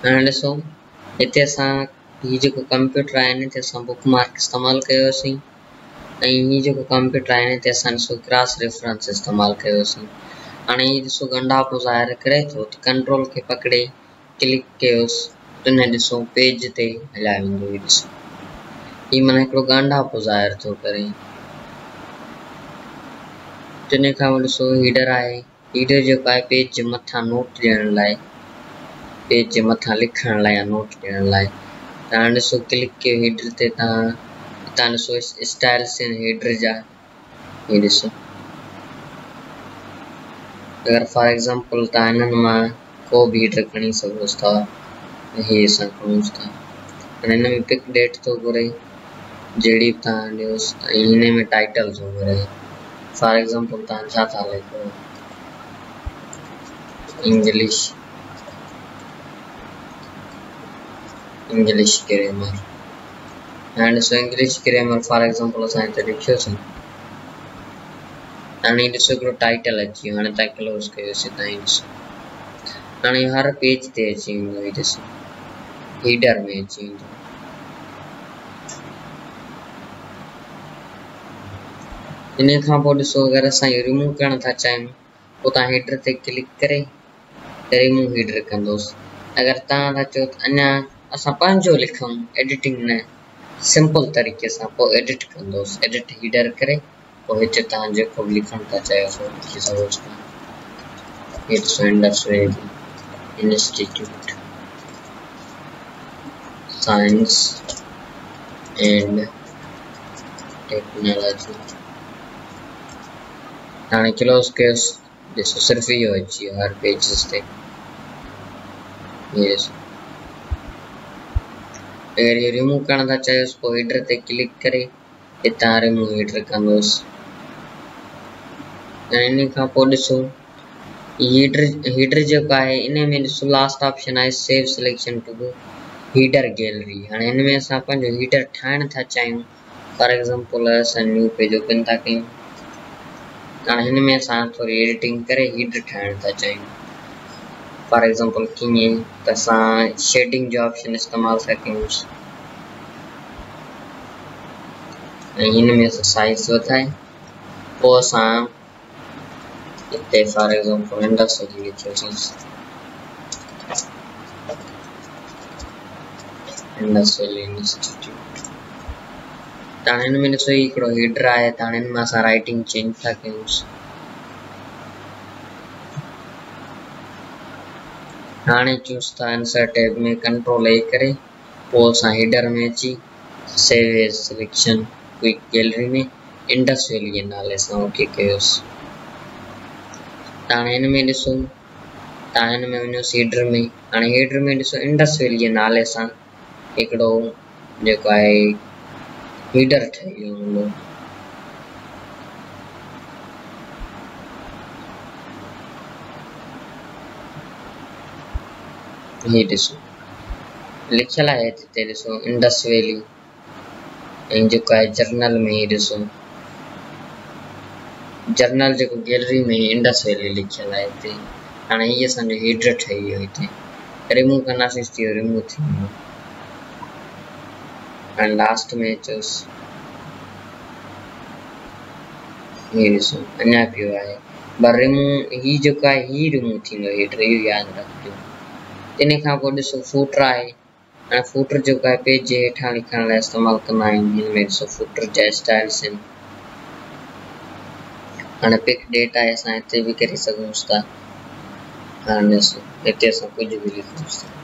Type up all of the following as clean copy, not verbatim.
हाणे ॾिसो हिते असां ही जेको कंप्यूटर आहे हिते असां बुक मार्क इस्तेमालु कयोसीं ऐं ही जेको कंप्यूटर आहे हिते असां ॾिसो क्रॉस रेफरेंस इस्तेमालु कयोसीं। हाणे ही ॾिसो ॻंढापो ज़ाहिर करे थो त कंट्रोल खे पकड़े क्लिक कयोसि त हिन ॾिसो पेज ते हलाए वेंदो। ही ॾिसो ही माना हिकिड़ो ॻंढापो ज़ाहिर थो करे। तिने खां पोइ ॾिसो हीडर आहे। हीडर जेको आहे पेज जे मथां नोट ॾियण लाइ, पेज जे मथां लिखण लाइ या नोट ॾियण लाइ। त हाणे ॾिसो क्लिक कयो हीडर ते, तव्हां हितां ॾिसो स्टाइल्स आहिनि हीडर जा। ही ॾिसो अगरि फॉर एग्जाम्पल तव्हां हिननि मां को बि हीडर खणी सघोसि था, ही असां खणूंसि था। हाणे हिन में पिक डेट थो घुरे जहिड़ी बि तव्हां ॾियोसि, ऐं हिन में टाइटल थो घुरे। फॉर एग्जाम्पल तव्हां छा था लिखो, इंग्लिश ग्रामर। हाणे ॾिसो इंग्लिश ग्रामर फॉर एग्जाम्पल असां हिते लिखियोसीं। हाणे ॾिसो हिकिड़ो टाइटल अची वियो। हाणे तव्हां क्लोज़ कयोसीं। तव्हां ॾिसो हाणे हर पेज ते अची वेंदो। ही ॾिसो हीडर में अची वेंदो। इन खां पोइ ॾिसो अगरि असां इहो रिमूव करणु था चाहियूं पोइ तव्हां हीडर ते क्लिक करे रिमूव हीडर कंदोसि। अगरि तव्हां था चओ त अञा असां पंहिंजो लिखूं, एडिटिंग न, सिंपल तरीक़े सां, पोइ एडिट कंदोसि। एडिट हीडर करे पोइ हिते तव्हां जेको बि लिखणु था चाहियो सो लिखी सघोसि था। ही ॾिसो Indus valley institute science and technology. हाणे क्लोज़ कयोसि। ॾिसो सिर्फ़ु इहो अची वियो हर पेजिस ते। ये ॾिसो अगरि इहो रिमूव करणु था चाहियोसि पोइ हीडर ते क्लिक करे हितां रिमूव हीडर कंदोसि। ऐं इन खां पोइ ॾिसो हीडर जेको आहे इन में ॾिसो लास्ट ऑप्शन आहे save selection to header gallery. हाणे हिन में असां पंहिंजो हीडर ठाहिण था चाहियूं। फॉर एग्जाम्पल असां न्यू पेज ओपन था कयूं। हाणे हिन में असां थोरी एडिटिंग करे हीडर ठाहिण था चाहियूं। फॉर एग्जाम्पल कीअं त असां शेडिंग जो ऑप्शन इस्तेमालु था कयूंसि ऐं हिन में असां साइज़ वधाए पोइ असां हिते फॉर एग्जाम्पल इंडस वैली लिखियोसीं। Indus valley institute. त हाणे हिन में ॾिसो हिकिड़ो हीडर आहे। त हाणे हिन में असां राइटिंग चेंज था कयूंसि। हाणे चूस था आंसर टैब में कंट्रोल ए करे पोइ असां हीडर में अची save as selection quick gallery में इंडस वैली जे नाले सां ओके कयोसि। त हाणे हिन में ॾिसो तव्हां हिन में वञोसि हीडर में। हाणे हीडर में ॾिसो इंडस वैली जे नाले सां हिकिड़ो जेको आहे हीडर ठही वियो हूंदो। ही ॾिसो लिखियल आहे हिते ॾिसो इंडस वैली ऐं जेको आहे जर्नल में ही ॾिसो जर्नल जेको गैलरी में इंडस वैली लिखियल आहे हिते। हाणे ही असांजो हीडर ठही वियो। हिते रिमूव कंदासीं त इहो रिमूव थी वेंदो। हाणे लास्ट में अचोसि। ही ॾिसो अञा पियो आहे पर रिमूव ही जेको आहे ही रिमूव थींदो हीडर, इहो यादि रखिजो। इन खां पोइ ॾिसो फूटर आहे। हाणे फूटर जेको आहे पेज जे हेठां लिखण लाइ इस्तेमालु कंदा आहियूं। हिन में ॾिसो फूटर जा स्टाइल्स आहिनि। हाणे पिक डेट आहे असां हिते बि करे सघूंसि था। हाणे ॾिसो हिते असां कुझु बि लिखूंसि था।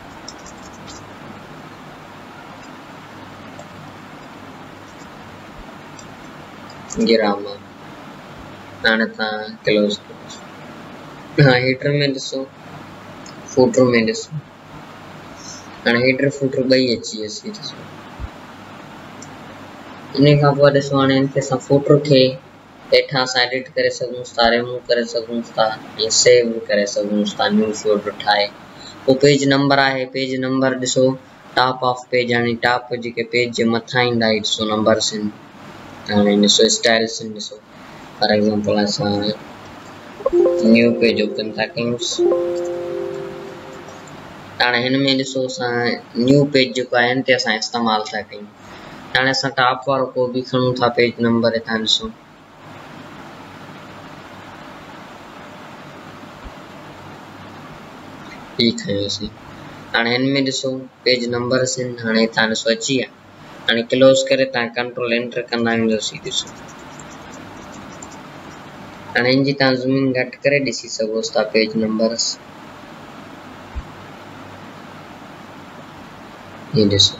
ग्रामर। हाणे तव्हां क्लोज़ कयोसि। हाँ हीडर में ॾिसो फूटर में ॾिसो हाणे हीडर फूटर ॿई अची वियसि। ॾिसो इन खां पोइ ॾिसो हाणे हिनखे असां फूटर खे हेठां असां एडिट करे सघूंसि था, रिमूव करे सघूंसि था ऐं सेव बि करे सघूंसि था न्यू फोल्डर ठाहे। पोइ पेज नंबर आहे। पेज नंबर ॾिसो टॉप ऑफ पेज। हाणे टॉप जेके पेज जे मथां ईंदा आहिनि ॾिसो नंबर्स आहिनि। हाणे ॾिसो स्टाइल्स आहिनि। ॾिसो फॉर एग्जाम्पल असां न्यू पेज ओपन था कयूंसि। हाणे हिन में ॾिसो असां न्यू पेज जेको आहे हिन ते असां इस्तेमालु था कयूं। हाणे असां टॉप वारो को बि खणूं था पेज नंबर, हितां ॾिसो ही खयोसीं। हाणे हिन में ॾिसो पेज नंबर्स आहिनि। हाणे हितां ॾिसो अची विया। हाणे क्लोज़ करे तव्हां कंट्रोल एंटर कंदा वेंदोसीं। ॾिसो हाणे हिन जी तव्हां ज़ूमिंग घटि करे ॾिसी सघो था पेज नंबर्स। ये ॾिसो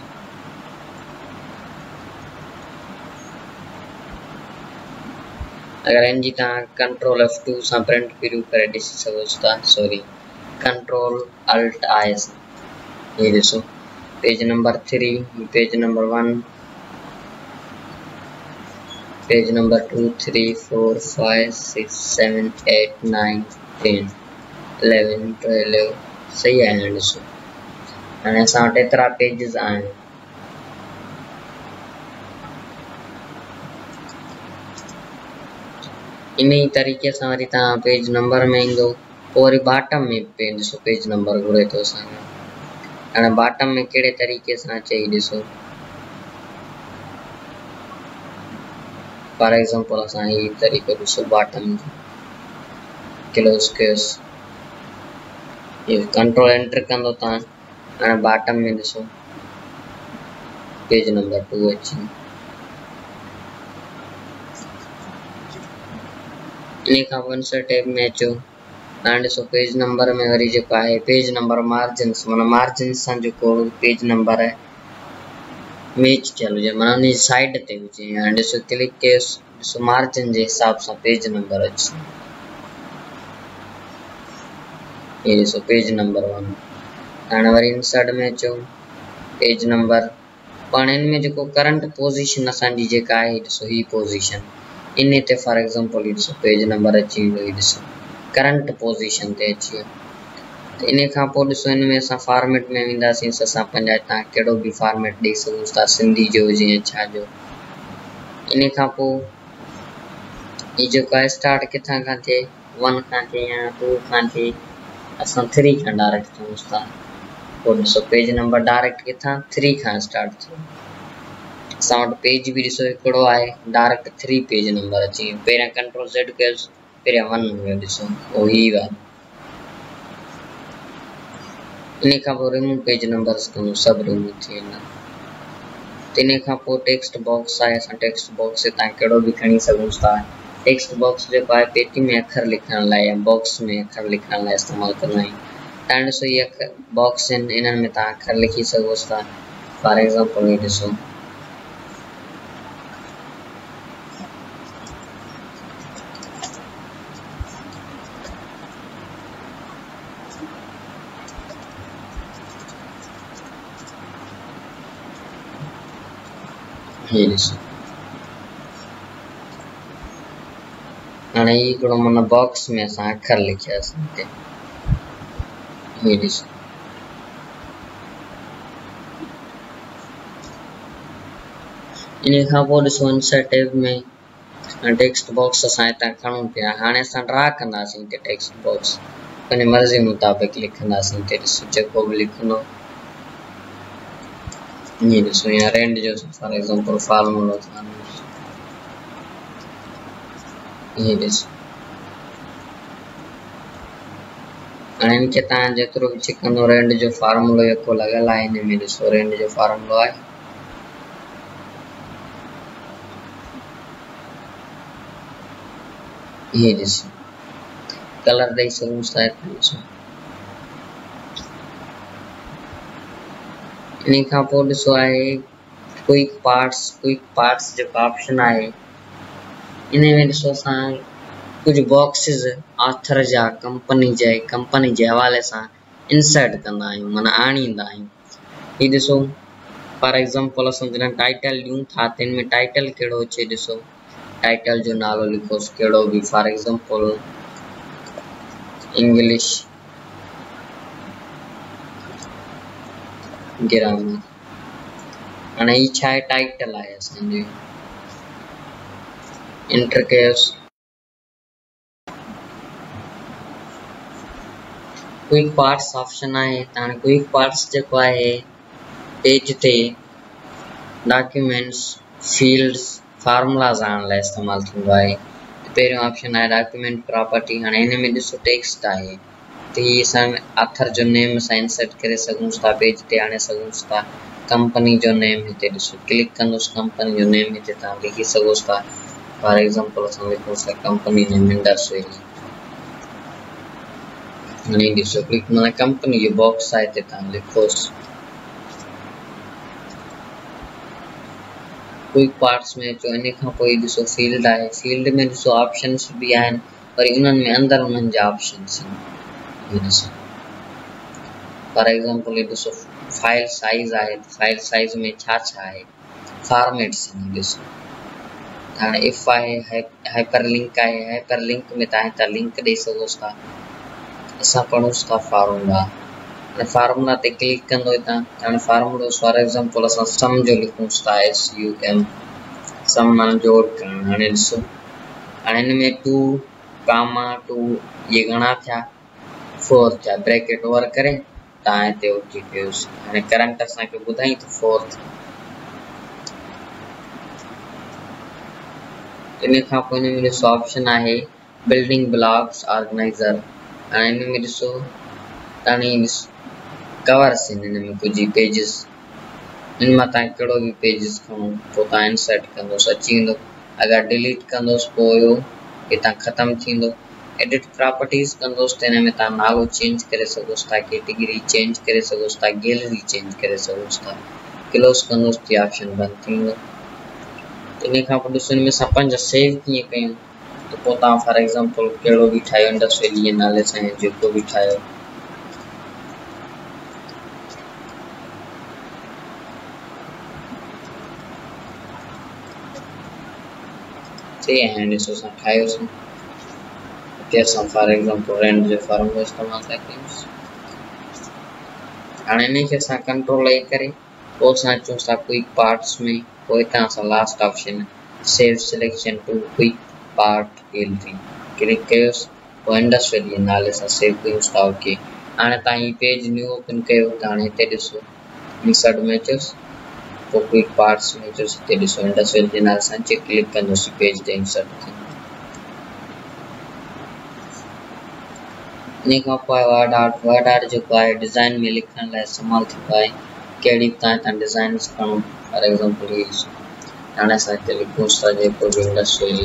अगर हिन जी तव्हां कंट्रोल F2 सां प्रिंट प्रीव्यू करे ॾिसी सघो था। सॉरी कंट्रोल अल्ट आई सां। ये ॾिसो page number 3, page number 1, page number 2, 3, 4, 5, 6, 7, 8, 9, 10, 11, 12 सही आहे। ॾिसो हाणे असां वटि एतिरा पेजिस आहिनि। इन ही तरीक़े सां वरी तव्हां पेज नंबर में ईंदो, पोइ वरी बॉटम में ॾिसो पेज नंबर घुरे थो असांखे। हाणे बॉटम में कहिड़े तरीक़े सां अचे ॾिसो। फॉर एग्जांपल असां ही तरीक़ो ॾिसो बॉटम क्लोज कयोसि, ये कंट्रोल एंटर कंदो तव्हां। हाणे बॉटम में ॾिसो पेज नंबर 2 अची। इन खां पोइ इंसर्ट टैब में अचो। हाणे ॾिसो पेज नंबर में वरी जेको आहे पेज नंबर मार्जिन्स, माना मार्जिन्स सां जेको पेज नंबर आहे मैच थियल हुजे, माना उन जी साइड ते हुजे। हाणे ॾिसो क्लिक कयोसि, ॾिसो मार्जिन जे हिसाब सां पेज नंबर अचे। ये ॾिसो पेज नंबर 1। हाणे वरी इंसर्ट में अचो पेज नंबर, पाण हिन में जेको करंट पोजीशन असांजी जेका आहे ॾिसो ही पोजीशन इन ते फॉर एग्जांपल ॾिसो पेज नंबर अची वियो। ही ॾिसो करंट पोजीशन ते अची वियो। इन खां पोइ ॾिसो हिन में असां फॉर्मेट में वेंदासीं। असां पंहिंजा हितां कहिड़ो बि फॉर्मेट ॾेई सघूं था, सिंधी जो हुजे या छा जो। इन खां पोइ ही जेको आहे स्टार्ट किथां खां थिए, 1 खां थिए या 2 खां थिए, असां 3 खां डायरेक्ट थियूं था। पोइ ॾिसो पेज नंबर डायरेक्ट किथां 3 खां स्टार्ट थियो। असां वटि पेज बि ॾिसो हिकिड़ो आहे, डायरेक्ट 3 पेज नंबर अची वियो। पहिरियां कंट्रोल Z कयोसि, पहिरियां 1 हुयो ॾिसो ओ ही वारो। इन खां पोइ रिमूव पेज नंबर्स कंदो, सभु रिमूव थी वेंदा। इन खां पोइ टेक्स्ट बॉक्स आहे। असां टेक्स्ट बॉक्स हितां कहिड़ो बि खणी सघूं था। टेक्स्ट बॉक्स जेको आहे पेटी में अखर लिखण लाइ या बॉक्स में अखर लिखण लाइ इस्तेमालु कंदा आहियूं। तव्हां ॾिसो इहे अखर बॉक्स आहिनि, इन्हनि में तव्हां अखर लिखी सघो था। फॉर एग्जांपल ये ॾिसो ये ॾिसो हाणे हिकिड़ो माना बॉक्स में असां अखर लिखियासीं हिते। ये ॾिसो इन खां पोइ ॾिसो इंसर्ट टैब में टेक्स्ट बॉक्स असां हितां खणूं पिया। हाणे असां ड्रा कंदासीं हिते टेक्स्ट बॉक्स, पंहिंजी मर्ज़ी मुताबिक़ लिखंदासीं। हिते ॾिसो जेको बि लिखंदो, ये ॾिसो या रेंड जो फॉर एग्जांपल फॉर्मूलो था। ये ॾिसो हाणे इनखे तव्हां जेतिरो बि छिकंदो, रेंड जो फॉर्मूलो यको लॻल आहे। हिन में ॾिसो रेंड जो फॉर्मूलो आहे। ये ॾिसो कलर ॾेई सघूं था। ॾिसो इन खां पोइ ॾिसो आहे क्विक पार्ट्स जेको ऑप्शन आहे, इन में ॾिसो असां कुछ बॉक्सिस ऑथर जा कंपनी जे हवाले सां इंसर्ट कंदा आहियूं, माना आणींदा आहियूं। ये ॾिसो फॉर एग्जांपल असां जॾहिं टाइटल ॾियूं था त हिन में टाइटल कहिड़ो अचे। ॾिसो टाइटल जो नालो लिखोसि कहिड़ो बि, फॉर एग्जांपल इंग्लिश ग्रामर। हाणे ही छा आहे, टाइटल आहे असांजी। एंटर कयोसि। क्विक पार्ट्स ऑप्शन है ताने क्विक पार्ट्स जेको है पेज ते डॉक्यूमेंट्स फील्ड्स फार्मूलास आणण लाइ इस्तेमाल थींदो आहे। पहिरियों ऑप्शन है डॉक्यूमेंट प्रॉपर्टी। हाणे हिन में ॾिसो टेक्स्ट आहे त ही असां ऑथर जो नेम असां इंसर्ट करे सघूं था, पेज ते आणे सघूं था। कंपनी जो नेम हिते ॾिसो क्लिक कंदुसि कंपनी जो नेम हिते तव्हां लिखी सघो था। फॉर एग्जांपल असां लिखूं था कंपनी नेम इंडस वैली। हाणे ॾिसो क्लिक माना कंपनी जो बॉक्स आहे हिते तव्हां लिखोसि। क्विक पार्ट्स में अचो इन खां पोइ ॾिसो फील्ड आहे। फील्ड में ॾिसो ऑप्शंस भी आहिनि पर उन्हनि में अंदरि उन्हनि जा ऑप्शंस आहिनि। ॾिसो फॉर एग्जांपल ये ॾिसो फाइल साइज आहे। फाइल साइज में छा छा आहे फॉर्मेट्स आहिनि। ॾिसो हाणे इफ आहे हाइपरलिंक आहे। हाइपरलिंक में तव्हां हितां लिंक ॾेई सघो था। असां पढ़ूंसि था फार्मूला। हाणे फार्मूला ते क्लिक कंदो हितां हाणे फार्मूलो फॉर एग्जांपल असां सम जो लिखूंसि था SUM सम माना जोड़ करणु। हाणे ॾिसो हाणे हिन में 2 कामा 2 ये घणा थिया 4 थिया। ब्रैकेट ओवर करे तव्हां हिते ओके कयोसि। हाणे करंट असांखे ॿुधाई त 4 थियो। इन खां पोइ हिन में ॾिसो ऑप्शन आहे बिल्डिंग ब्लॉक्स ऑर्गेनाइज़र। हाणे हिन में ॾिसो तव्हां कवर्स हिन में कुझु पेजिस इन मां तव्हां कहिड़ो बि पेजिस खणो पोइ तव्हां इंसर्ट कंदोसि अची वेंदो। अगरि डिलीट कंदोसि पोइ इहो हितां ख़तमु थींदो। एडिट प्रॉपर्टीज़ कंदोसि त हिन में तव्हां नालो चेंज करे सघोसि था, कैटेगरी चेंज करे सघोसि था, गैलरी चेंज करे सघोसि था। क्लोज कंदोसि त ऑप्शन बंदि थींदो। इन खां पोइ ॾिसो हिन में असां पंहिंजा सेव कीअं कयूं त पोइ तव्हां फॉर एग्जांपल कहिड़ो बि ठाहियो इंडस वैली नाले सां जेको बि ठाहियो ते हाणे ॾिसो असां ठाहियोसीं। हिते असां फॉर एग्जांपल रेंट जो फॉर्मूलो इस्तेमालु था कयूंसि। हाणे हिनखे असां कंट्रोल आई करे पोइ असां अचूं था क्विक पार्ट्स में। पोइ हितां असां last option save selection to quick part gallery click कयोसि पोइ इंडस वैली नाले सां सेव कयूंसि था। ओके हाणे तव्हां ही पेज न्यू ओपन कयो त हाणे हिते ॾिसो इंसर्ट में अचोसि पोइ क्विक पार्ट्स में अचोसि। हिते ॾिसो इंडस वैली जे नाले सां अचे क्लिक कंदोसि पेज ते इंसर्ट थींदो। इन खां पोइ वर्ड आर्ट जेको आहे डिज़ाइन में लिखण लाइ इस्तेमालु थींदो आहे। कहिड़ी बि तव्हां हितां डिज़ाइन्स खणो फॉर एग्जांपल हीअ ॾिसो हाणे असां हिते लिखूंसि था जेको बि इंडस वैली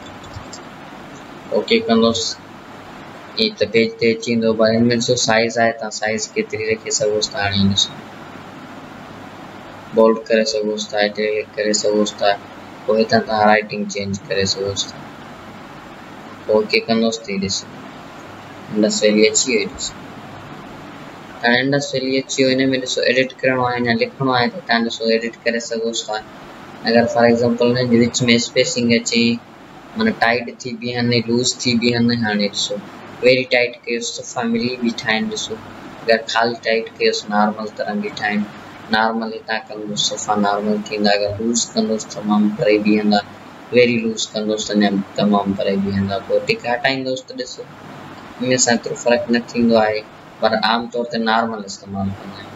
ओके कंदोसि हीअ त पेज ते अची वेंदो। पर हिन में ॾिसो साइज़ आहे तव्हां साइज़ केतिरी रखी सघोसि था। हाणे ॾिसो बोल्ड करे सघोसि था, इटैलिक करे सघोसि था। पोइ हितां तव्हां राइटिंग चेंज करे सघोसि था। पोइ ओके कंदोसि त ॾिसो इंडस वैली अची वई। ॾिसो हाणे इंडस वैली अची वियो। हिन में ॾिसो एडिट करिणो आहे या लिखिणो आहे त तव्हां ॾिसो एडिट करे सघोसि था। अगर फॉर एग्जांपल हिन जे विच में स्पेसिंग अचे माना टाइट थी बीहनि लूज़ थी बीहनि। हाणे ॾिसो वेरी टाइट कयोसि त फैमिली बीठा आहिनि। ॾिसो अगरि ख़ाली टाइट कयोसि नॉर्मल तरह बीठा आहिनि। नॉर्मल हितां कंदोसि सफ़ा नॉर्मल थींदा। अगरि लूज़ कंदोसि तमामु परे बीहंदा। वेरी लूज़ कंदोसि त तमामु परे बीहंदा। पोइ टिक हटाईंदोसि त ॾिसो हिन सां एतिरो फ़र्क़ु न थींदो आहे पर आमतौर ते नॉर्मल इस्तेमालु कंदा आहियूं।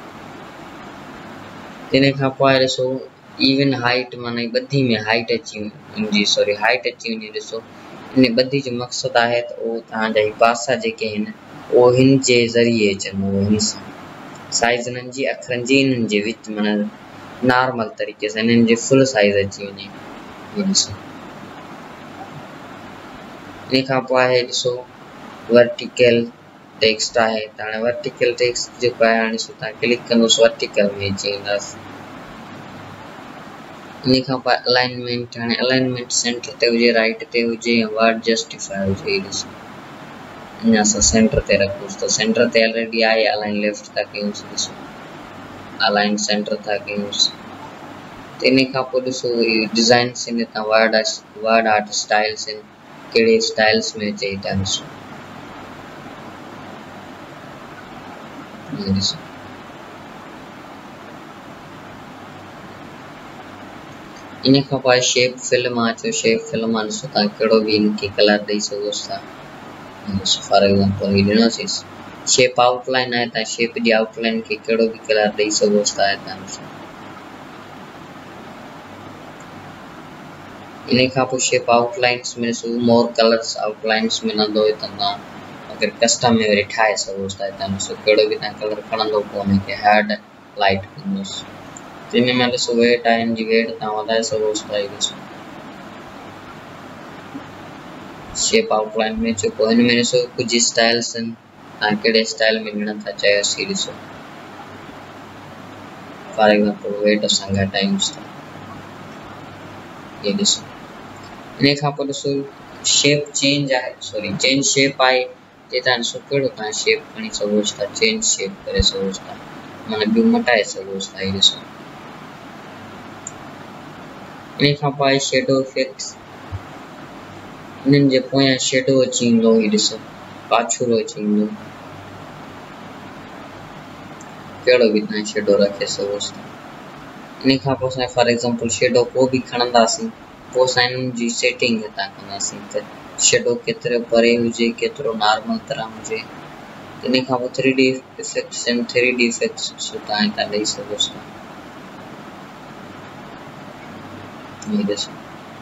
इन खां पोइ ॾिसो इवन हाइट माना ॿधी में हाइट अची वञे सॉरी हाइट अची वञे। ॾिसो इन ॿधी जो मक़सदु आहे त उहो तव्हांजा ही पासा जेके आहिनि उहो हिन जे ज़रिए अचनि। उहो हिन सां साइज़ हिननि जी अखरनि जी हिननि जे विच माना नॉर्मल तरीक़े सां हिननि जे फुल साइज़ अची वञे। हीअ ॾिसो इन खां पोइ आहे ॾिसो वर्टिकल टेक्स्ट आहे त हाणे वर्टिकल टेक्स्ट जेको आहे हाणे ॾिसो तव्हां क्लिक कंदोसि वर्टिकल में अची वेंदासीं। इन खां पोइ अलाइनमेंट हाणे अलाइनमेंट सेंटर ते हुजे राइट ते हुजे या वर्ड जस्टिफाई हुजे। ॾिसो अञा असां सेंटर ते रखूंसि त सेंटर ते ऑलरेडी आहे। अलाइन लेफ्ट था कयूंसि। ॾिसो अलाइन सेंटर था कयूंसि त इन खां पोइ ॾिसो डिज़ाइन्स आहिनि हितां वर्ड आर्ट स्टाइल्स आहिनि कहिड़े स्टाइल्स में अचे हितां ॾिसो। ॾिसो इन खां पोइ शेप फिल मां अचो। शेप फिल मां ॾिसो तव्हां कहिड़ो बि इनखे कलर ॾेई सघोसि था। फॉर एग्जांपल हीअ ॾिनोसीं शेप आउटलाइन है ता शेप जी आउटलाइन के केड़ो भी कलर दई सको था है इने का पो शेप आउटलाइंस में सो मोर कलर्स आउटलाइंस में न दो तना अगर कस्टम में वरी ठाए सको था है सो केड़ो भी ता कलर खणंदो कोने के हेड लाइट कंदोस तिने में सो वेट आइन जी वेट ता वधाए सको था है शेप आउटलाइन में जो कोइन में सो कुछ स्टाइल्स केड़े स्टाइल में लेना था चाहिए सीरीज फॉर एग्जांपल वेट संगा टाइम्स था ये दिसो इने का पर सो शेप चेंज है सॉरी चेंज शेप आए जेता सो केड़ो था शेप कणी सको था चेंज शेप करे सको था माने बि मटाए सको था ये दिसो इने का पाए शेडो इफेक्ट्स इनन जे पोया शेडो अचींदो ही दिसो पाछुरो अचींदो केड़ो भी ता शेडो रखे सको इन का पोस फॉर एग्जांपल शेडो को भी खणंदासी पो साइन जी सेटिंग ता कंदासी त शेडो केतरो परे हुजे केतरो नॉर्मल तरह हुजे इन का 3D effects and 3D effects सुता ता दई सको ये दिसो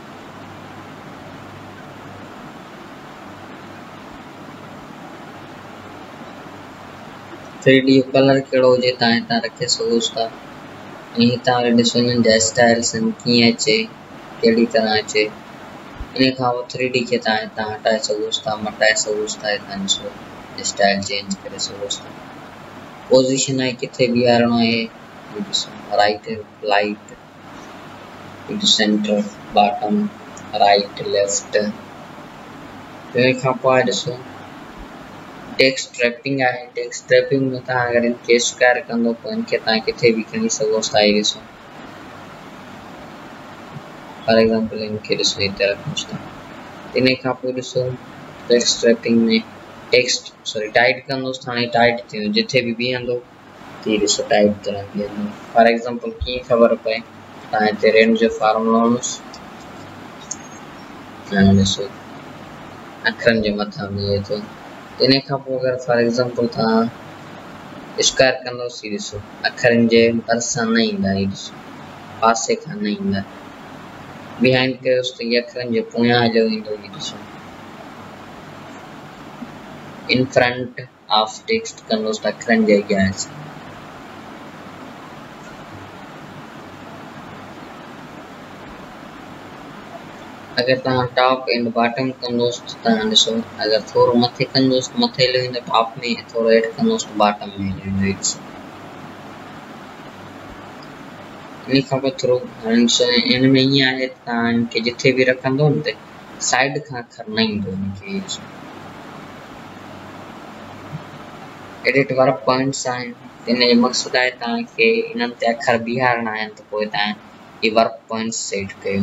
3D कलर केड़ो जे ता रखे सको था यही ता दिसो इन जा स्टाइल्स की अचे केड़ी तरह अचे इन का 3D के ता हटाए सको था मटाए सको था ता सो स्टाइल चेंज करे सको था पोजीशन है किथे भी आरणो है दिसो राइट लाइट इन सेंटर बॉटम राइट लेफ्ट इन का पाए दिसो टेक्स्ट ट्रैपिंग है टेक्स्ट ट्रैपिंग में ता अगर इन केस कर कंदो पॉइंट के ता किथे भी कनी सको था ये दिसो फॉर एग्जांपल इन के दिसो इते रखता इने का पो दिसो टेक्स्ट ट्रैपिंग में टेक्स्ट सॉरी टाइट कंदो थाने टाइट थियो जिथे भी बिहंदो ती दिसो टाइट तरह बिहंदो फॉर एग्जांपल की खबर पे ता इते रेंज जो फार्मूलास दिसो अखरन जे मथा में तो इने का पो अगर फॉर एग्जांपल था स्क्वायर कंदो सी दिसो अखरन जे भरसा नहीं इंदा ये दिसो पासे का नहीं इंदा बिहाइंड के उस ये अखरन जे पोया जो इंदो ये दिसो इन फ्रंट ऑफ टेक्स्ट कंदो अखरन जे गया है अगर ता टॉप एंड बॉटम कंदोस ता दिसो अगर थोरो मथे कंदोस मथे ले इन टॉप में थोरो ऐड कंदोस बॉटम में ले दिसो इन का थ्रो इन में ही है ता के जिथे भी रखंदो न साइड का अखर नहीं दो इनके एडिट वर्क पॉइंट्स आए इने मकसद है ता के इनन ते अखर बिहारना है तो कोई ता ये वर्क पॉइंट्स सेट कयो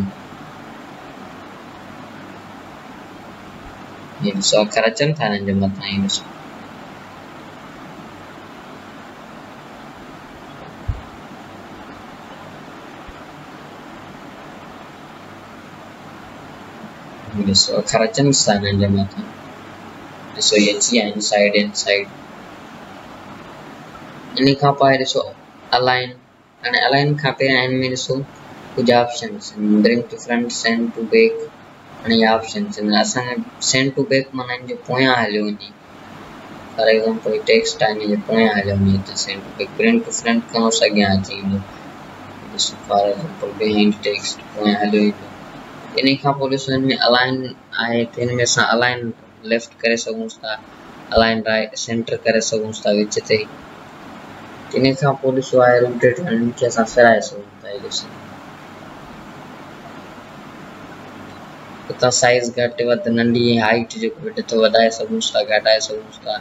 ये सो अखर अचन था न जे मथा ही दिसो दिसो अखर अचन था न जे मथा दिसो ये ची इनसाइड इन का पाए दिसो अलाइन अने अलाइन का पे आइन में दिसो कुछ options bring to front send to back अने ऑप्शंस असा सेंड टू बैक माने जो पोया हलियो नी फॉर एग्जांपल टेक्स्ट आने जो पोया हलियो नी तो send to back bring to front कनो सग्या थींदो दिसो फॉर एग्जांपल बिहाइंड टेक्स्ट पोया हलियो इन का पोजीशन में अलाइन आए तीन में सा अलाइन लेफ्ट करे सकूं था अलाइन राइट सेंटर करे सकूं था विच ते इन का पोजीशन आए रोटेट एंड के सा फेराए सकूं था दिसो तो साइज घट वध नंढी हाइट जो घट तो वधाए सकूं था घटाए सकूं था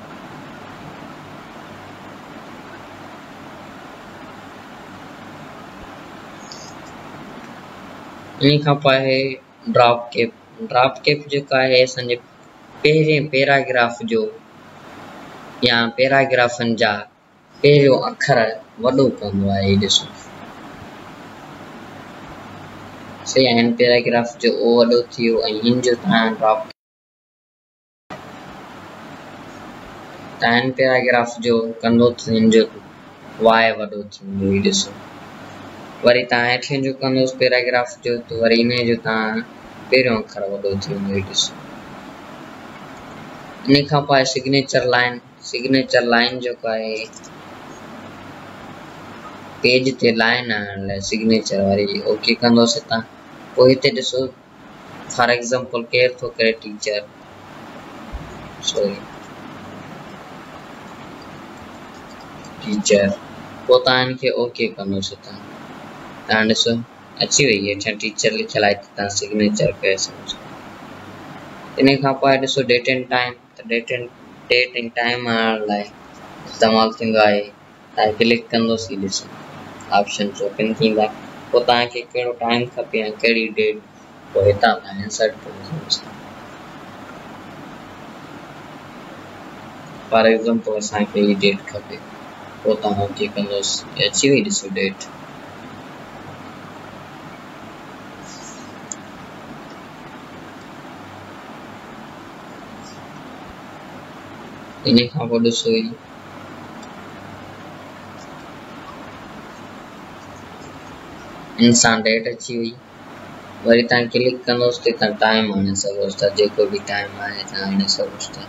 इन का पाए ड्रॉप कैप जो का है संजे पहले पैराग्राफ जो या पैराग्राफन जा पहलो अखर वडो कंदो है दिसो से एन पैराग्राफ जो ओ वडो थियो इन जो ता ड्रॉप हिन पैराग्राफ जो कंदो त हिन जो वाय वॾो थींदो ही ॾिसो। वरी तव्हां हेठिन जो कंदोसि पैराग्राफ जो त वरी इन जो तव्हां पहिरियों अखर वॾो थी वेंदो ही ॾिसो। इन खां पोइ सिग्नेचर लाइन जेको आहे पेज ते लाइन आणण लाइ सिग्नेचर वारी ओके कंदोसि हितां। पोइ हिते ॾिसो फॉर एग्जांपल केर थो करे टीचर पोइ तव्हां हिनखे ओके कंदोसि हितां। तव्हां ॾिसो अची वई हेठियां टीचर लिखियल आहे त तव्हां सिग्नेचर करे सघो था। इन खां पोइ ॾिसो डेट एंड टाइम त डेट एंड टाइम आणण लाइ इस्तेमालु थींदो आहे। तव्हां क्लिक कंदोसि ॾिसो ऑप्शन ओपन थींदा। पोइ तव्हांखे कहिड़ो टाइम खपे या कहिड़ी डेट पोइ हितां तव्हां इंसर्ट करे सघो था। फॉर एग्जांपल असांखे हीअ डेट खपे पोइ तव्हां ओके कंदोसि अची वई ॾिसो डेट। इन खां पोइ ॾिसो इंसान डेट अची वई। वरी तव्हां क्लिक कंदोसि त तव्हां टाइम आणे सघोसि था, जेको बि टाइम आहे तव्हां आणे सघोसि था।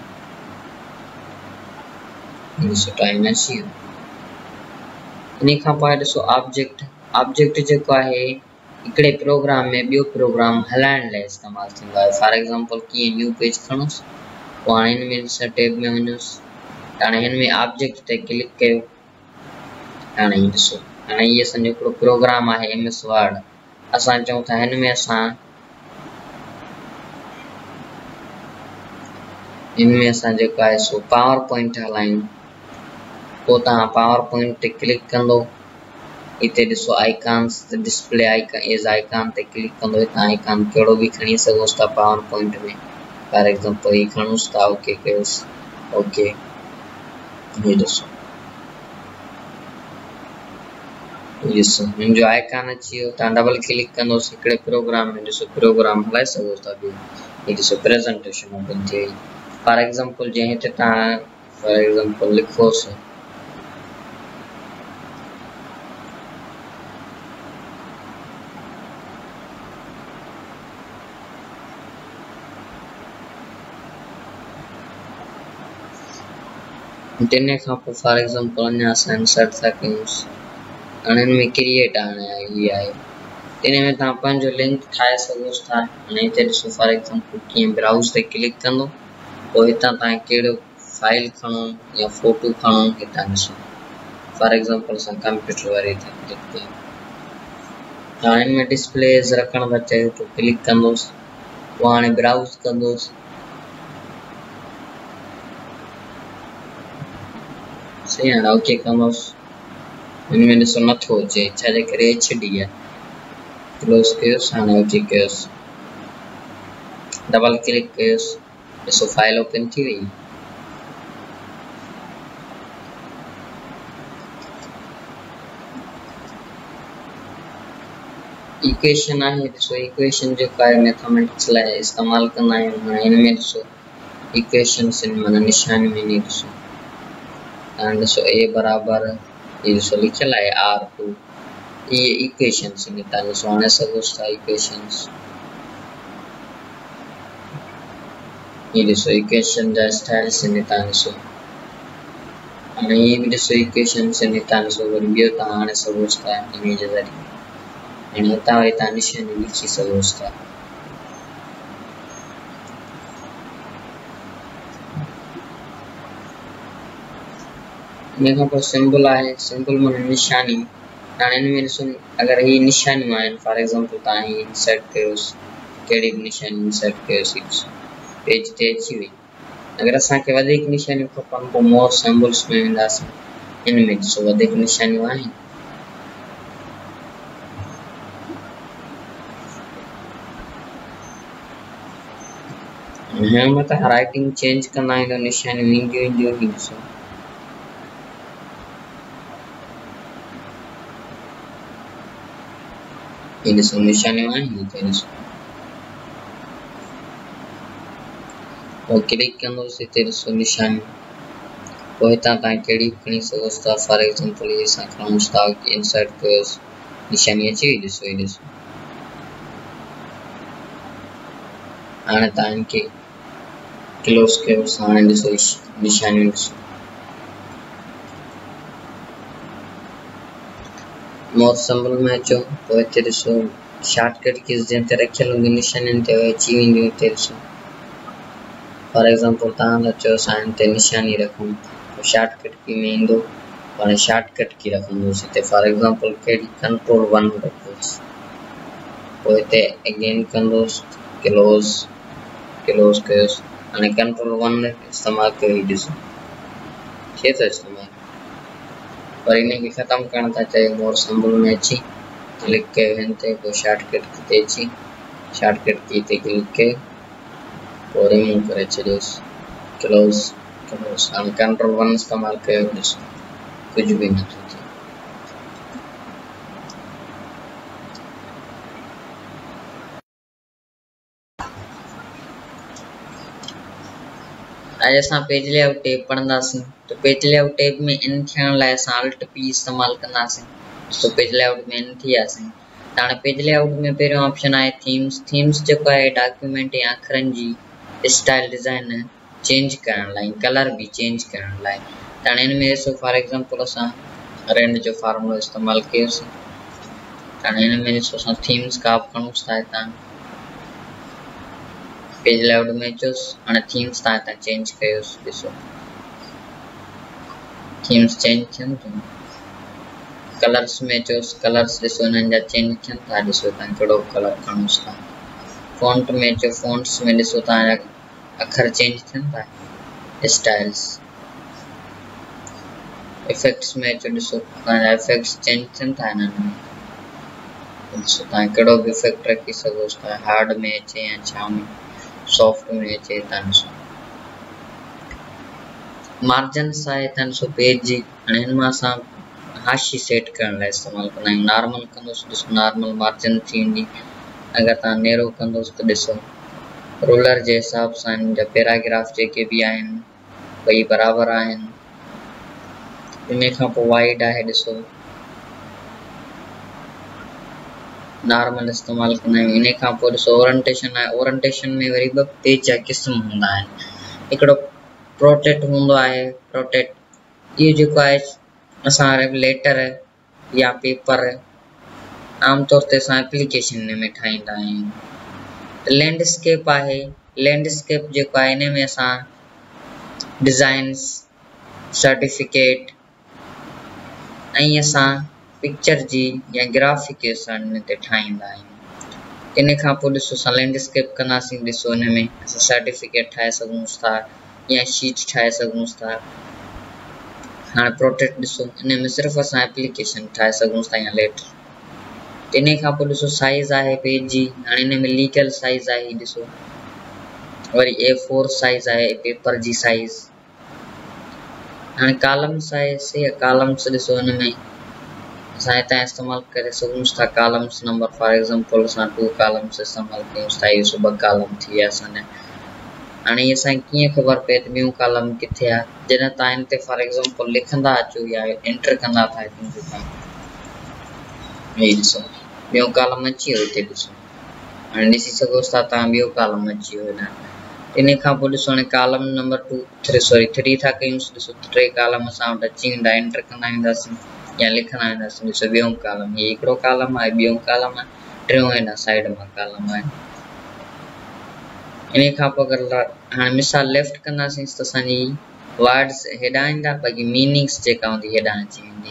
ॾिसो टाइम अची वियो। इन खां पोइ ॾिसो ऑब्जेक्ट जेको आहे हिकिड़े प्रोग्राम में ॿियो प्रोग्राम हलाइण लाइ इस्तेमालु थींदो आहे। फॉर एग्जांपल कीअं न्यू पेज खणोसि पोइ हाणे हिन में इंसर्ट टैब में वञोसि। हाणे हिन में ऑब्जेक्ट ते क्लिक कयो। हाणे ॾिसो हाणे ये असांजो हिकिड़ो प्रोग्राम आहे MS वर्ड। असां चऊं था हिन में असां जेको आहे सो पावर पॉइंट हलायूं। पोइ तव्हां पावर पॉइंट ते क्लिक कंदो। हिते ॾिसो आइकॉन्स डिस्प्ले आइकॉन ते क्लिक कंदो। हितां आइकॉन कहिड़ो बि खणी सघोसि था पावर पॉइंट में। फॉर एग्जांपल ही खणोसि था ओके कयोसि ओके। ये ॾिसो मुंहिंजो आइकॉन अची वियो। तव्हां डबल क्लिक कंदोसि हिकिड़े प्रोग्राम में ॾिसो प्रोग्राम हलाए सघो था। ॿियो हीअ ॾिसो प्रेज़ेंटेशन ओपन थी वई। फॉर एग्जांपल जंहिं हिते तव्हां फॉर एग्जांपल लिखोसि इन खां पोइ फॉर एग्जांपल अञा असां इंसर्ट था कयूंसि। हाणे हिन में क्रिएट हाणे ही आहे। इन में तव्हां पंहिंजो लिंक ठाहे सघोसि था। हाणे हिते ॾिसो फॉर एग्जांपल कीअं ब्राउज़ ते क्लिक कंदो पोइ हितां तव्हां कहिड़ो फाइल खणो या फोटो खणो हितां ॾिसो। फॉर एग्जांपल असां कंप्यूटर वारे ते क्लिक कयूं। हाणे हिन में डिस्प्लेस रखण था चाहियो तो क्लिक कंदोसि। पोइ हाणे ब्राउज़ कंदोसि। सही आहे ओके कंदोसि। हिन में ॾिसो नथो अचे छाजे करे HD आहे। क्लोज कयोसि हाणे ओके कयोसि। डबल क्लिक कयोसि ॾिसो फाइल ओपन थी वई। इक्वेशन आहे ॾिसो इक्वेशन जेको आहे मैथमेटिक्स लाइ इस्तेमालु कंदा आहियूं। हाणे हिन में ॾिसो इक्वेशन्स माना निशानी में नहीं ॾिसो तव्हां ॾिसो A बराबर ये ॾिसो लिखियल आहे R2 ये इक्वेशन्स में तव्हां ॾिसो हाणे सघोसि था इक्वेशन्स। ये ॾिसो इक्वेशन जा स्टाइल्स में तव्हां ॾिसो। हाणे ये भी ॾिसो इक्वेशन्स में तव्हां ॾिसो वरी ॿियो तव्हां हाणे सघोसि था इन जे ज़रिए। हाणे हितां वरी तव्हां निशानी लिखी सघोसि था। इन खां पोइ सिंबल आहे। सिंबल माना निशानी। हाणे हिन में ॾिसो अगरि ही निशानियूं आहिनि फॉर एग्जांपल तव्हां ही इंसर्ट कयोसि कहिड़ी बि निशानी इंसर्ट कयोसि पेज ते अची वई। अगरि असांखे वधीक निशानियूं खपनि पोइ मोर सिंबल्स में वेंदासीं। हिन में ॾिसो वधीक निशानियूं आहिनि। हिन में त राइटिंग चेंज कंदा आहियूं त निशानियूं ईंदियूं ई ॾिसो। ये ॾिसो निशानियूं आहिनि हिते ॾिसो। और क्लिक कंदोसि हिते ॾिसो निशानियूं। पोइ हितां तव्हां कहिड़ी बि खणी सघो था। फॉर एग्जाम्पल इहे असां खणूं था इंसर्ट कयोसि, निशानी अची वई, ॾिसो ही ॾिसो। हाणे तव्हां इनखे क्लोज कयोसि, हाणे ॾिसो निशानियूं ॾिसो। मोर सिंबल में अचो, पोइ हिते ॾिसो शॉर्टकट कीज़ जंहिं ते रखियल हूंदी निशानियुनि ते अची वेंदियूं हिते ॾिसो। फॉर एग्जाम्पल तव्हां था चओ असां हिन ते निशानी रखूं, शॉर्टकट की में ईंदो, हाणे शॉर्टकट की रखंदुसि हिते। फॉर एग्जाम्पल कहिड़ी कंट्रोल 1 रखोसि, पोइ हिते अगेन कंदुसि क्लोज कयोसि। हाणे कंट्रोल 1 इस्तेमालु कयो, ॾिसो थिए थो इस्तेमालु। पर इनखे ख़तमु करण था चाहियूं, मोर सिंबल में अची क्लिक कयो हिन ते, पोइ शॉर्टकट की ते अची शॉर्टकट की ते क्लिक कयो, पोइ रिमूव करे छॾियोसि क्लोज। हाणे कंट्रोल 1 इस्तेमालु कयो, ॾिसो कुझु बि नथो थिए। आज असां पेज लेआउट टैब पढ़ंदासीं। तो पेज लेआउट टैब में इन थियण लाइ असां Alt P इस्तेमालु कंदासीं। तो पेज लेआउट में इन थी वियासीं। त हाणे पेज लेआउट में पहिरियों ऑप्शन आहे थीम्स जेको आहे डॉक्यूमेंट या अखरनि जी स्टाइल डिज़ाइन चेंज करण लाइ, कलर भी चेंज करण लाइ। त हाणे हिन में ॾिसो फॉर एग्जाम्पल असां रेंड जो फार्मूलो इस्तेमालु कयोसीं। हाणे हिन में ॾिसो असां थीम्स का बि खणूं था, हितां पेज लेआउट में अचोसि, हाणे थीम्स तव्हां हितां चेंज कयोसि, ॾिसो थीम्स चेंज थियनि थियूं। कलर्स में अचोसि, कलर्स ॾिसो हिननि जा चेंज थियनि था, ॾिसो तव्हां कहिड़ो कलर खणोसि था। फॉन्ट में अचो, फॉन्ट्स में ॾिसो तव्हांजा अखर चेंज थियनि था, स्टाइल्स। इफेक्ट्स में अचो, ॾिसो तव्हांजा इफेक्ट्स चेंज थियनि था हिननि में, ॾिसो तव्हां कहिड़ो बि इफेक्ट रखी सघोसि था, हार्ड में अचे या छा में, सॉफ्ट में अचे। तव्हां ॾिसो मार्जिन्स आहे, तव्हां ॾिसो पेज जी। हाणे हिन मां असां हाशी सेट करण लाइ इस्तेमालु कंदा आहियूं। नॉर्मल कंदोसि, ॾिसो नॉर्मल मार्जिन थी वेंदी। अगरि तव्हां नेरो कंदोसि त ॾिसो रूलर जे हिसाब सां हिन जा पैराग्राफ जेके बि आहिनि ॿई बराबरि आहिनि। इन खां पोइ वाइड आहे, ॾिसो नॉर्मल इस्तेमालु कंदा आहियूं। इन खां पोइ ॾिसो ओरिएंटेशन आहे, ओरिएंटेशन में वरी ॿ पेज जा क़िस्म हूंदा आहिनि। हिकिड़ो प्रोटेक्ट हूंदो आहे, प्रोटेक्ट इहो जेको आहे असां लेटर या पेपर आमतौर ते असां एप्लीकेशन में ठाहींदा आहियूं। लैंडस्केप आहे, लैंडस्केप जेको आहे इन में असां डिज़ाइन्स, सर्टिफिकेट ऐं असां पिक्चर जी या ग्राफिक असां इन ते ठाहींदा आहियूं। इन खां पोइ ॾिसो असां लैंडस्केप कंदासीं, ॾिसो हिन में असां सर्टिफिकेट ठाहे सघूं था या शीट ठाहे सघूं था। हाणे प्रोटेक्ट ॾिसो इन में सिर्फ़ु असां एप्लीकेशन ठाहे सघूं था या लेटर। इन खां पोइ ॾिसो साइज़ आहे पेज जी। हाणे इन में लीगल साइज़ आहे, ॾिसो वरी A4 साइज़ आहे पेपर जी साइज़। हाणे कॉलम्स आहे, कॉलम्स ॾिसो हिन में असां हितां इस्तेमालु करे सघूं था कॉलम्स नंबर। फॉर एग्जाम्पल असां 2 कॉलम्स इस्तेमालु कयूं था, इहो 2 कॉलम थी विया असांजा। हाणे इहे असांखे कीअं ख़बर पए त ॿियो कॉलम किथे आहे? जॾहिं तव्हां हिन ते फॉर एग्जाम्पल लिखंदा अचो या एंटर कंदा था हितां हीअ ॾिसो ॿियो कॉलम अची वियो हिते, ॾिसो हाणे ॾिसी सघो था तव्हां ॿियो कॉलम अची वियो हेॾां। इन खां पोइ ॾिसो हाणे कॉलम नंबर 3 था कयूंसि, ॾिसो 3 कॉलम असां वटि अची वेंदा, एंटर कंदा वेंदासीं या लिखंदा वेंदासीं। ॾिसो ॿियो कॉलम, हीअ हिकिड़ो कॉलम आहे, ॿियो कॉलम आहे, टियों हेॾां साइड में कॉलम आहे। इन खां पोइ अगरि हाणे मिसाल लेफ्ट कंदासीं त असांजी वर्ड्स हेॾां ईंदा, बाक़ी मीनिंग्स जेका हूंदी हेॾां अची वेंदी।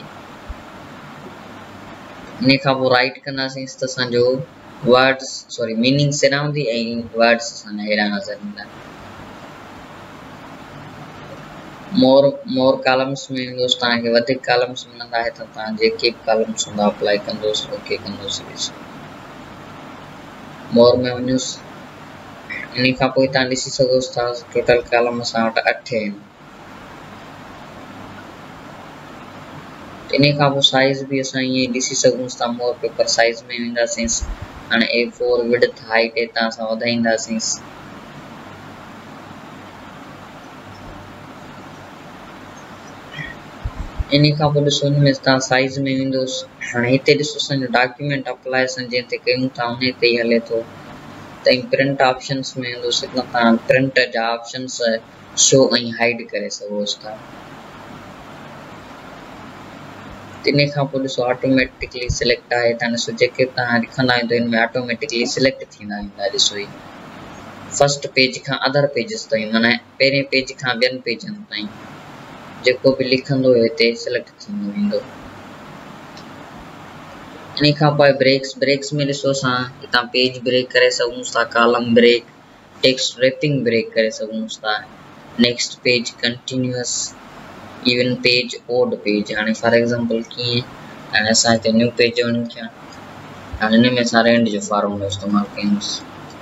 इन खां पोइ राइट कंदासीं त असांजो मीनिंग्स हेॾां हूंदी ऐं वर्ड्स असांजा हेॾां नज़र ईंदा। मोर कॉलम्स में ईंदोसि, तव्हांखे वधीक कॉलम्स मिलंदा आहे त तव्हां जेके बि कॉलम्स हूंदा अप्लाई कंदोसि, ओके कंदोसि। ॾिसो मोर में वञोसि, इन खां पोइ तव्हां ॾिसी सघोसि था टोटल कॉलम असां वटि 8 आहिनि। इन खां पोइ साइज़ बि असां ईअं ॾिसी सघूं था, मोर पेपर साइज़ में वेंदासीं। हाणे A4 विड्थ हाइट हितां असां वधाईंदासीं। इन खां पोइ ॾिसो हिन में तव्हां साइज़ में वेंदोसि। हाणे हिते ॾिसो असांजो डॉक्यूमेंट अप्लाई असां जंहिं ते कयूं था उन ते ई हले थो। त प्रिंट ऑप्शंस में वेंदोसि, हितां तव्हां प्रिंट जा ऑप्शंस शो ऐं हाइड करे सघोसि था। इन खां पोइ ॾिसो ऑटोमेटिकली सिलेक्ट आहे। तव्हां ॾिसो जेके तव्हां लिखंदा आहियो त हिन में ऑटोमेटिकली सिलेक्ट थींदा वेंदा। ॾिसो ही फर्स्ट पेज खां अदर पेजेस ताईं, माना पहिरें पेज खां ॿियनि पेजनि ताईं जेको बि लिखंदो हिते सिलेक्ट थींदो वेंदो। इन खां पोइ ब्रेक्स में ॾिसो असां हितां पेज ब्रेक करे सघूं था, column break, text wrapping break करे सघूं था, next page, continuous, even page, odd page. हाणे फॉर एग्जांपल कीअं, हाणे असां हिते न्यू पेज वञूं था, हाणे हिन में असां रेंड जो फॉर्मूलो इस्तेमालु कयूंसि।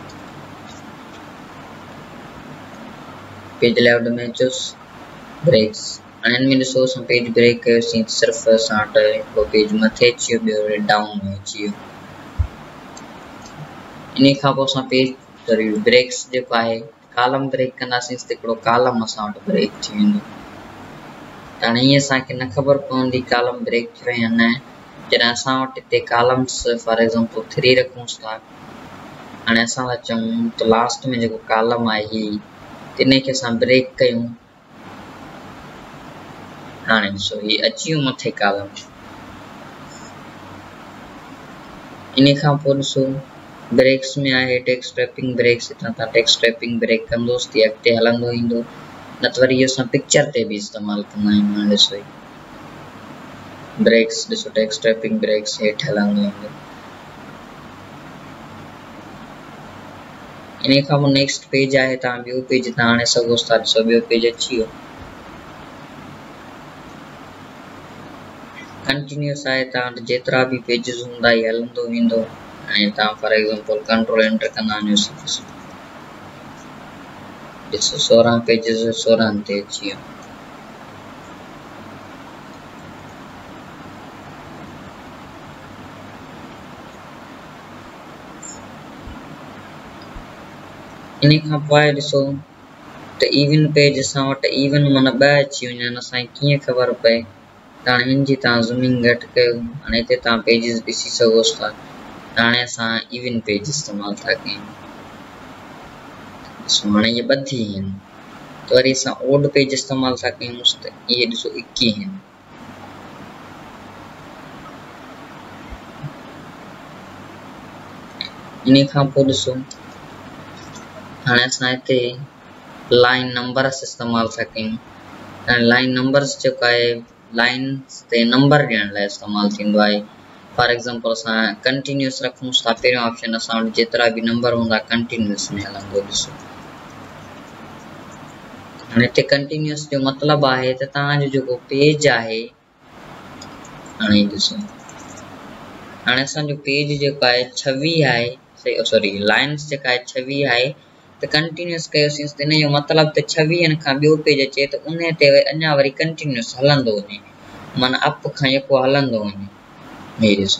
पेज लेआउट में अचोसि, ब्रेक्स, हाणे हिन में ॾिसो असां पेज ब्रेक कयोसीं, सिर्फ़ु असां वटि हिकिड़ो पेज मथे अची वियो, ॿियो डाउन में अची वियो। इन खां पोइ असां पेज ब्रेक्स जेको आहे कॉलम ब्रेक कंदासीं त हिकिड़ो कॉलम असां वटि ब्रेक थी वेंदो। हाणे ईअं असांखे न ख़बर पवंदी कॉलम ब्रेक थियो या न, जॾहिं असां वटि हिते कॉलम्स फॉर एग्जांपल 3 रखूंसि था। हाणे असां था चऊं त लास्ट में जेको कॉलम आहे ही इन खे असां ब्रेक कयूं। हाणे ॾिसो ही अची वियो मथे कॉलम। इन खां पोइ ॾिसो ब्रेक्स में आहे टेक्स्ट रैपिंग ब्रेक्स। हितां तव्हां टेक्स्ट रैपिंग ब्रेक कंदोसि त अॻिते हलंदो ईंदो, न त वरी इहो असां पिक्चर ते बि इस्तेमालु कंदा आहियूं। हाणे ॾिसो ही ब्रेक्स, ॾिसो टेक्स्ट रैपिंग ब्रेक्स हेठि हलंदो ईंदो। इन खां पोइ नेक्स्ट पेज आहे, तव्हां ॿियो पेज तव्हां आणे सघोसि था। ॾिसो ॿियो पेज अची वियो। कंटिन्यूअस आहे, तव्हां वटि जेतिरा बि पेजिस हूंदा ही हलंदो वेंदो। ऐं तव्हां फॉर एग्जांपल कंट्रोल एंटर कंदा वञो, ॾिसो 16 पेजिस 16 ते अची वियो। इन खां पोइ ॾिसो त इवन पेज असां वटि इवन माना 2 अची वञनि, असांखे कीअं ख़बर पए त हाणे हिन जी तव्हां ज़ूमिंग घटि कयो। हाणे हिते तव्हां पेजिस ॾिसी सघोसि था। हाणे असां इवन पेज इस्तेमालु था कयूं। ॾिसो हाणे इहे 2 थी आहिनि, त वरी असां ओड पेज इस्तेमालु था कयूंसि त इहे ॾिसो 21 आहिनि। इन खां पोइ ॾिसो हाणे असां हिते लाइन नंबर्स इस्तेमालु था कयूं। हाणे लाइन नंबर्स जेको आहे लाइन्स ते नंबर ॾियण लाइ इस्तेमालु थींदो आहे। फॉर एग्जांपल असां कंटिन्यूअस रखूंसि था, पहिरियों ऑप्शन असां वटि जेतिरा बि नंबर हूंदा कंटिन्यूअस में हलंदो। ॾिसो हाणे हिते कंटिन्यूअस जो मतिलबु आहे त तव्हांजो जेको पेज आहे, हाणे ॾिसो हाणे असांजो पेज जेको आहे 26 आहे, सॉरी लाइन्स जेका आहे 26 आहे, त कंटिन्यूअस कयोसीं त इन जो मतिलबु त 26 खां ॿियो पेज अचे त उन ते अञा वरी कंटिन्यूअस हलंदो वञे, माना अप खां यको हलंदो वञे। हे ॾिसो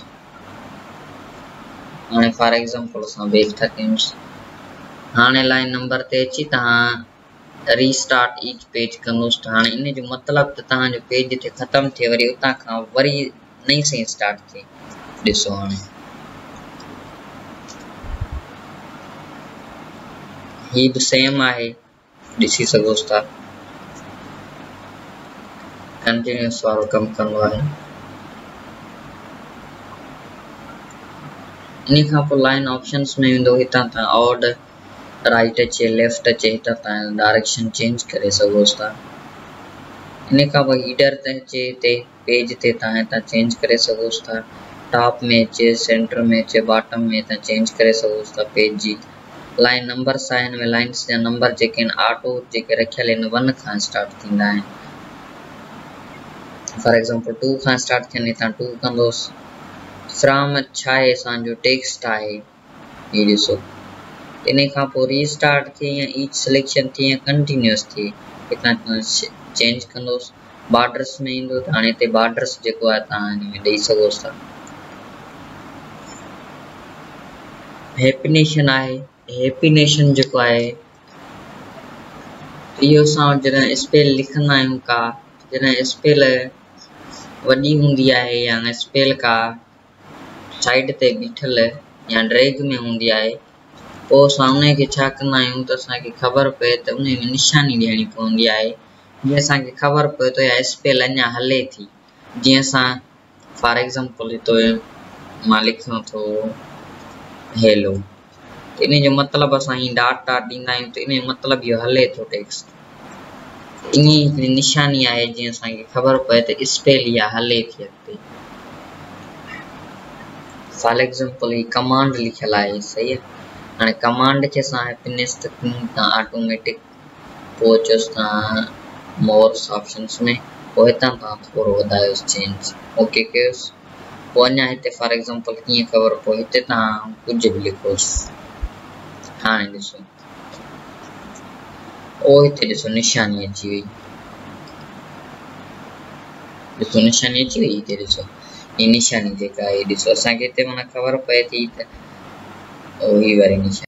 हाणे फॉर एग्जांपल असां बैक था कयूंसि। हाणे लाइन नंबर ते अची तव्हां रीस्टार्ट ईच पेज कंदोसि त हाणे इन जो मतिलबु त तव्हांजो पेज जिथे ख़तमु थिए वरी उतां खां वरी नई सां स्टार्ट थिए। ॾिसो हाणे ही भी सेम आहे, ॾिसी सघोसि था कंटिन्यूअस वारो कमु कंदो आहे। इन खां पोइ लाइन ऑप्शंस में वेंदो, हितां तव्हां ऑड राइट अचे लेफ्ट अचे, हितां तव्हां डायरेक्शन चेंज करे सघोसि था। इन खां पोइ हीडर ते अचे, हिते पेज ते तव्हां हितां चेंज करे सघोसि था। टॉप में अचे, सेंटर में अचे, बॉटम में तव्हां चेंज करे सघोसि था पेज जी। लाइन नंबर्स आहे, हिन में लाइन्स जा नंबर जेके आहिनि ऑटो जेके रखियल आहिनि 1 खां स्टार्ट थींदा आहिनि। फॉर एग्जांपल 2 खां स्टार्ट थियनि, हितां 2 कंदोसि। फ्रॉम छा आहे असांजो टेक्स्ट आहे, ही ॾिसो। इन खां पोइ रीस्टार्ट थिए या ईच सिलेक्शन थिए या कंटिन्यूअस थिए, हितां चेंज कंदोसि। बॉर्डर्स में ईंदो त हाणे हिते बॉर्डर्स जेको आहे तव्हां हिन में ॾेई सघोसि था। हैप्पी नेशन आहे, हैप्पी नेशन जेको आहे इहो असां जॾहिं स्पेल लिखंदा आहियूं का, जॾहिं स्पेल वॾी हूंदी आहे या स्पेल का साइड ते बीठल या ड्रैग में हूंदी आहे पोइ असां उन खे छा कंदा आहियूं त असांखे ख़बर पए त उन में निशानी ॾियणी पवंदी आहे जीअं असांखे ख़बर पए तो या स्पेल अञा हले थी। जीअं असां फॉर एग्जांपल हितो मां लिखां थो हेलो, इन जो मतलब असां ही डॉट डॉट ॾींदा आहियूं त इन जो मतलब इहो हले थो टेक्स्ट। इन हिकिड़ी निशानी आहे जीअं असांखे ख़बर पए त स्पेल इहा हले थी अॻिते। फॉर एग्जांपल ही कमांड लिखियल आहे, सही है। हाणे कमांड खे असां हैप्पीनेस तक तां ऑटोमेटिक पहुचोस तां मोर्स ऑप्शंस में, पोइ हितां तां थोरो वधायोस चेंज ओके कयोस। पोइ अञा हिते फॉर एग्जांपल कीअं ख़बर पोइ हिते तां कुझु बि लिखोस। हाणे ॾिसो ओ हिते ॾिसो निशानी अची वई, ॾिसो निशानी अची वई हिते ॾिसो ये निशानी जेका आहे ॾिसो असांखे हिते माना ख़बर पए थी त ओ ही वारी निशानी